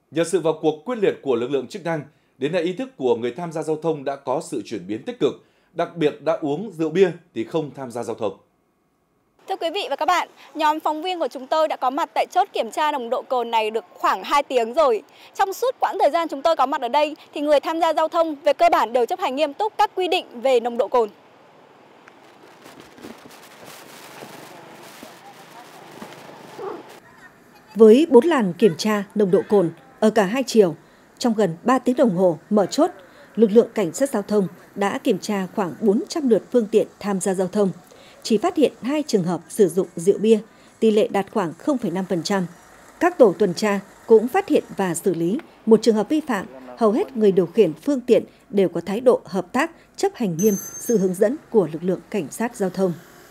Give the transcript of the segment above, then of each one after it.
Nhờ sự vào cuộc quyết liệt của lực lượng chức năng, đến nay ý thức của người tham gia giao thông đã có sự chuyển biến tích cực, đặc biệt đã uống rượu bia thì không tham gia giao thông. Thưa quý vị và các bạn, nhóm phóng viên của chúng tôi đã có mặt tại chốt kiểm tra nồng độ cồn này được khoảng 2 tiếng rồi. Trong suốt quãng thời gian chúng tôi có mặt ở đây thì người tham gia giao thông về cơ bản đều chấp hành nghiêm túc các quy định về nồng độ cồn. Với 4 làn kiểm tra nồng độ cồn ở cả hai chiều, trong gần 3 tiếng đồng hồ mở chốt, lực lượng cảnh sát giao thông đã kiểm tra khoảng 400 lượt phương tiện tham gia giao thông. Chỉ phát hiện 2 trường hợp sử dụng rượu bia, tỷ lệ đạt khoảng 0,5%. Các tổ tuần tra cũng phát hiện và xử lý một trường hợp vi phạm. Hầu hết người điều khiển phương tiện đều có thái độ hợp tác, chấp hành nghiêm sự hướng dẫn của lực lượng cảnh sát giao thông.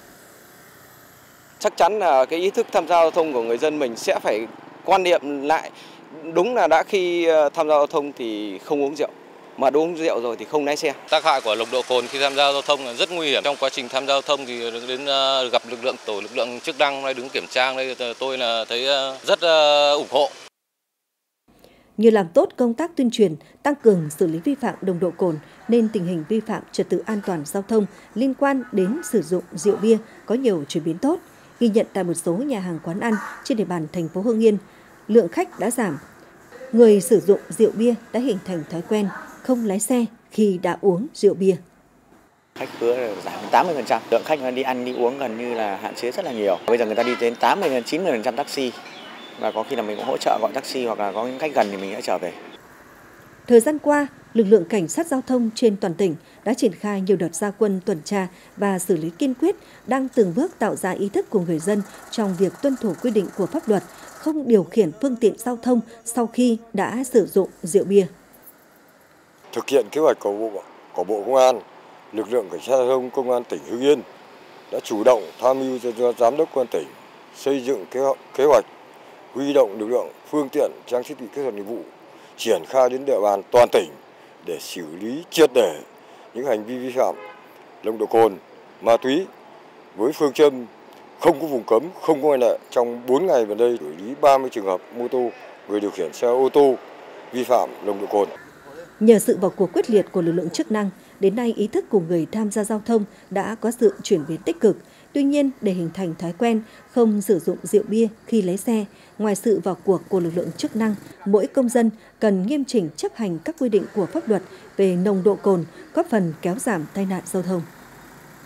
Chắc chắn là cái ý thức tham gia giao thông của người dân mình sẽ phải quan niệm lại. Đúng là đã khi tham gia giao thông thì không uống rượu, mà uống rượu rồi thì không lái xe. Tác hại của nồng độ cồn khi tham gia giao thông là rất nguy hiểm. Trong quá trình tham gia giao thông thì đến gặp lực lượng chức năng hay đứng kiểm tra đây, tôi là thấy rất ủng hộ. Như làm tốt công tác tuyên truyền, tăng cường xử lý vi phạm nồng độ cồn nên tình hình vi phạm trật tự an toàn giao thông liên quan đến sử dụng rượu bia có nhiều chuyển biến tốt. Ghi nhận tại một số nhà hàng quán ăn trên địa bàn thành phố Hưng Yên, lượng khách đã giảm. Người sử dụng rượu bia đã hình thành thói quen không lái xe khi đã uống rượu bia. Khách khứa giảm 80%, lượng khách đi ăn đi uống gần như là hạn chế rất là nhiều. Bây giờ người ta đi đến 80-90% taxi và có khi là mình cũng hỗ trợ gọi taxi hoặc là có những khách gần thì mình sẽ trở về. Thời gian qua, lực lượng cảnh sát giao thông trên toàn tỉnh đã triển khai nhiều đợt ra quân tuần tra và xử lý kiên quyết, đang từng bước tạo ra ý thức của người dân trong việc tuân thủ quy định của pháp luật, không điều khiển phương tiện giao thông sau khi đã sử dụng rượu bia. Thực hiện kế hoạch của Bộ Công an, lực lượng cảnh sát giao thông Công an tỉnh Hưng Yên đã chủ động tham mưu cho Giám đốc Công an tỉnh xây dựng kế hoạch huy động lực lượng, phương tiện, trang thiết bị kỹ thuật nghiệp vụ triển khai đến địa bàn toàn tỉnh để xử lý triệt để những hành vi vi phạm nồng độ cồn, ma túy với phương châm không có vùng cấm, không có ngoại lệ. Trong 4 ngày gần đây xử lý 30 trường hợp mô tô, người điều khiển xe ô tô vi phạm nồng độ cồn. Nhờ sự vào cuộc quyết liệt của lực lượng chức năng, đến nay ý thức của người tham gia giao thông đã có sự chuyển biến tích cực. Tuy nhiên, để hình thành thói quen không sử dụng rượu bia khi lái xe, ngoài sự vào cuộc của lực lượng chức năng, mỗi công dân cần nghiêm chỉnh chấp hành các quy định của pháp luật về nồng độ cồn, góp phần kéo giảm tai nạn giao thông.